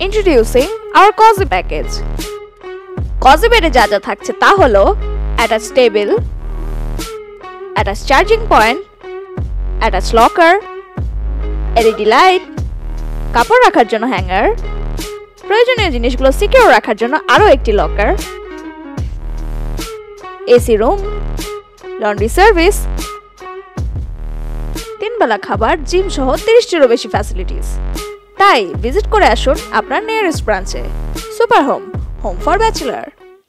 Introducing our Cozy Package. Cozy bed যা যা থাকছে তা হলো attached table, attached charging point, attached locker, LED light, কাপড় রাখার জন্য হ্যাঙ্গার, প্রয়োজনীয় জিনিসগুলো সিকিউর রাখার জন্য আরো একটি locker, AC room, laundry service, 3 বেলা খাবার, জিম সহ 30টিরও বেশি ফ্যাসিলিটিস। তাই ভিজিট করে আসুন আপনার নিয়ারেস্ট ব্রাঞ্চে। Super home, home for bachelor.